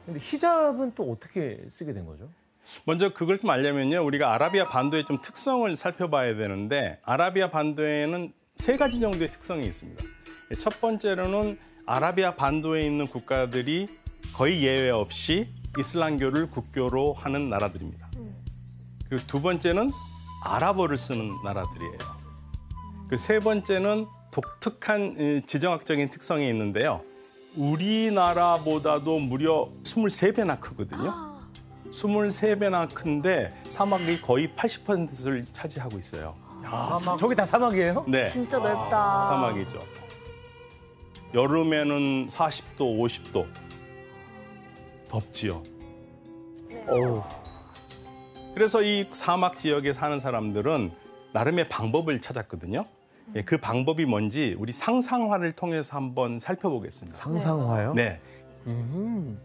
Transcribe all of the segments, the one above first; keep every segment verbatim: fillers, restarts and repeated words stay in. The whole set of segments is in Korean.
근데 히잡은 또 어떻게 쓰게 된 거죠? 먼저 그걸 좀 알려면요, 우리가 아라비아 반도의 좀 특성을 살펴봐야 되는데, 아라비아 반도에는 세 가지 정도의 특성이 있습니다. 첫 번째로는 아라비아 반도에 있는 국가들이 거의 예외 없이 이슬람교를 국교로 하는 나라들입니다. 그리고 두 번째는 아랍어를 쓰는 나라들이에요. 그 세 번째는 독특한 지정학적인 특성이 있는데요. 우리나라보다도 무려 스물세 배나 크거든요. 스물세 배나 큰데 사막이 거의 팔십 퍼센트를 차지하고 있어요. 야, 사막. 저기 다 사막이에요? 네. 진짜 넓다. 사막이죠. 여름에는 사십 도, 오십 도. 덥지요. 어우. 그래서 이 사막 지역에 사는 사람들은 나름의 방법을 찾았거든요. 예, 그 방법이 뭔지 우리 상상화를 통해서 한번 살펴보겠습니다. 상상화요? 네. 음.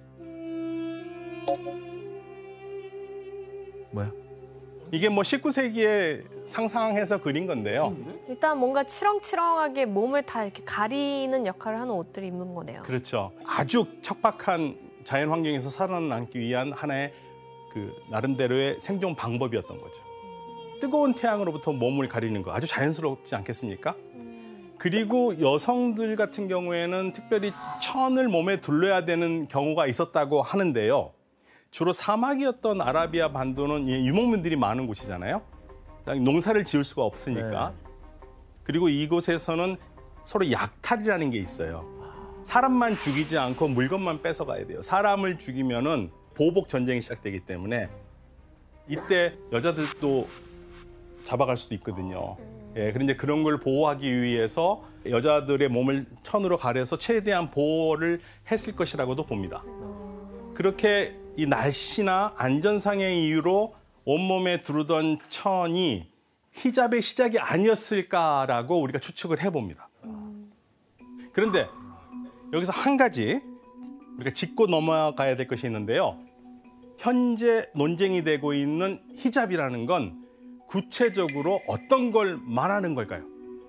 뭐야? 이게 뭐 십구 세기에 상상해서 그린 건데요. 일단 뭔가 치렁치렁하게 몸을 다 이렇게 가리는 역할을 하는 옷들을 입는 거네요. 그렇죠. 아주 척박한 자연 환경에서 살아남기 위한 하나의 그 나름대로의 생존 방법이었던 거죠. 뜨거운 태양으로부터 몸을 가리는 거 아주 자연스럽지 않겠습니까? 그리고 여성들 같은 경우에는 특별히 천을 몸에 둘러야 되는 경우가 있었다고 하는데요. 주로 사막이었던 아라비아 반도는 유목민들이 많은 곳이잖아요. 농사를 지을 수가 없으니까. 네. 그리고 이곳에서는 서로 약탈이라는 게 있어요. 사람만 죽이지 않고 물건만 뺏어가야 돼요. 사람을 죽이면은 보복 전쟁이 시작되기 때문에 이때 여자들도 잡아갈 수도 있거든요. 예, 그런데 그런 걸 보호하기 위해서 여자들의 몸을 천으로 가려서 최대한 보호를 했을 것이라고도 봅니다. 그렇게 이 날씨나 안전상의 이유로 온몸에 두르던 천이 히잡의 시작이 아니었을까라고 우리가 추측을 해봅니다. 그런데 여기서 한 가지 우리가 짚고 넘어가야 될 것이 있는데요. 현재 논쟁이 되고 있는 히잡이라는 건 구체적으로 어떤 걸 말하는 걸까요?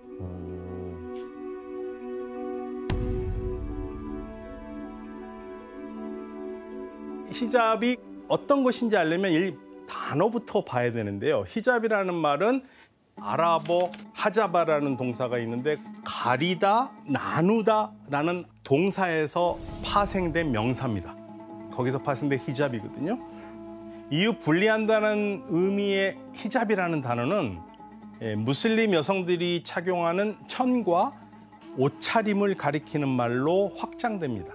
히잡이 어떤 것인지 알려면 이 단어부터 봐야 되는데요. 히잡이라는 말은 아랍어 하자바라는 동사가 있는데 가리다, 나누다라는 동사에서 파생된 명사입니다. 거기서 파생된 히잡이거든요. 이유 분리한다는 의미의 히잡이라는 단어는 무슬림 여성들이 착용하는 천과 옷차림을 가리키는 말로 확장됩니다.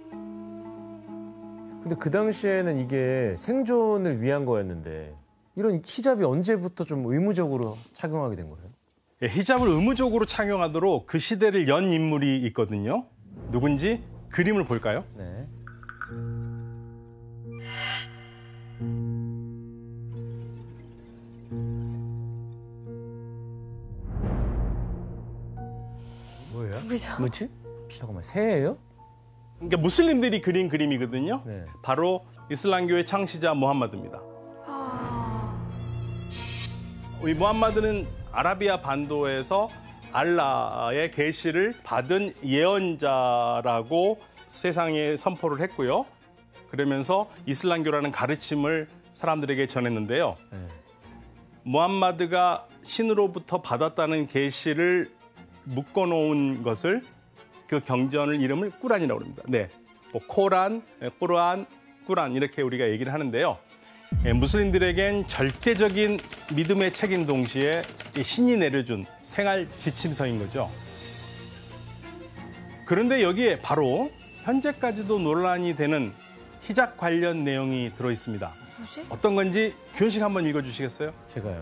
근데 그 당시에는 이게 생존을 위한 거였는데 이런 히잡이 언제부터 좀 의무적으로 착용하게 된 거예요? 예, 히잡을 의무적으로 착용하도록 그 시대를 연 인물이 있거든요. 누군지 그림을 볼까요? 네. 뭐야? 누구죠? 뭐지? 잠깐만, 새예요? 그러니까 무슬림들이 그린 그림이거든요. 네. 바로 이슬람교의 창시자 무함마드입니다. 아... 이 무함마드는 아라비아 반도에서 알라의 계시를 받은 예언자라고 세상에 선포를 했고요. 그러면서 이슬람교라는 가르침을 사람들에게 전했는데요. 네. 무함마드가 신으로부터 받았다는 계시를 묶어놓은 것을 그 경전을 이름을 꾸란이라고 합니다. 네, 뭐 코란, 꾸란, 꾸란 이렇게 우리가 얘기를 하는데요. 예, 무슬림들에겐 절대적인 믿음의 책인 동시에 신이 내려준 생활 지침서인 거죠. 그런데 여기에 바로 현재까지도 논란이 되는 히잡 관련 내용이 들어 있습니다. 뭐지? 어떤 건지 규현 씨가 한번 읽어주시겠어요? 제가요.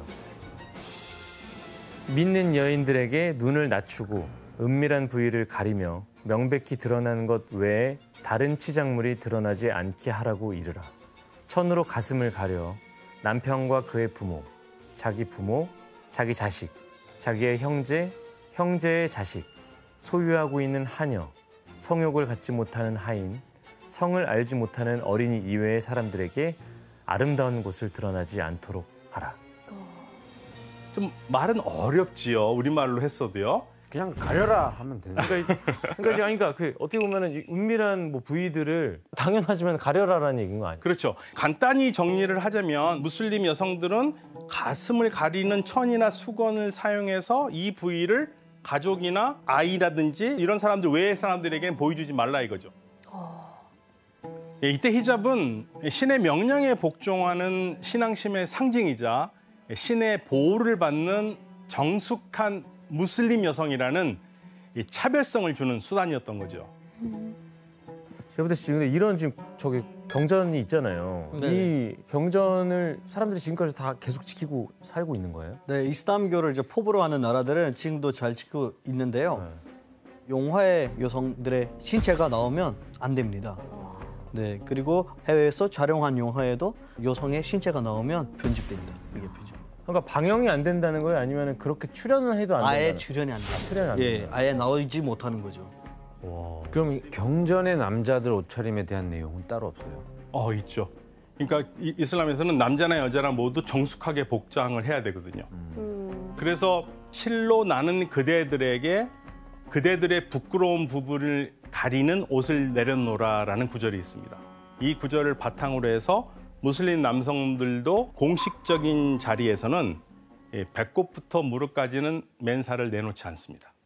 믿는 여인들에게 눈을 낮추고 은밀한 부위를 가리며 명백히 드러나는 것 외에 다른 치장물이 드러나지 않게 하라고 이르라. 천으로 가슴을 가려 남편과 그의 부모, 자기 부모, 자기 자식, 자기의 형제, 형제의 자식, 소유하고 있는 하녀, 성욕을 갖지 못하는 하인, 성을 알지 못하는 어린이 이외의 사람들에게 아름다운 곳을 드러나지 않도록 하라. 좀 말은 어렵지요. 우리말로 했어도요. 그냥 가려라 하면 되는 거예요. 그러니까, 그러니까, 그러니까 그 어떻게 보면은 이 은밀한 뭐 부위들을 당연하지만 가려라라는 얘기인 거 아니에요? 그렇죠. 간단히 정리를 하자면 무슬림 여성들은 가슴을 가리는 천이나 수건을 사용해서 이 부위를 가족이나 아이라든지 이런 사람들 외의 사람들에게는 보여주지 말라 이거죠. 예, 이때 히잡은 신의 명령에 복종하는 신앙심의 상징이자 신의 보호를 받는 정숙한 무슬림 여성이라는 이 차별성을 주는 수단이었던 거죠. 제가 지금 근데 이런 지금 저기 경전이 있잖아요. 네. 이 경전을 사람들이 지금까지 다 계속 지키고 살고 있는 거예요? 네, 이슬람교를 이제 포부로 하는 나라들은 지금도 잘 지키고 있는데요. 용화의 여성들의 신체가 나오면 안 됩니다. 네, 그리고 해외에서 촬영한 영화에도 여성의 신체가 나오면 편집됩니다. 이게 편집. 그러니까 방영이 안 된다는 거예요? 아니면 그렇게 출연을 해도 안 된다는 아예 거예요? 출연이 안 돼요. 출연이 안 예, 돼요? 아예 나오지 못하는 거죠. 그럼 경전의 남자들 옷차림에 대한 내용은 따로 없어요? 어, 있죠. 그러니까 이- 이슬람에서는 남자나 여자나 모두 정숙하게 복장을 해야 되거든요. 그래서 실로 나는 그대들에게 그대들의 부끄러운 부분을 가리는 옷을 내려놓으라라는 구절이 있습니다. 이 구절을 바탕으로 해서 무슬림 남성들도 공식적인 자리에서는 배꼽부터 무릎까지는 맨살을 내놓지 않습니다.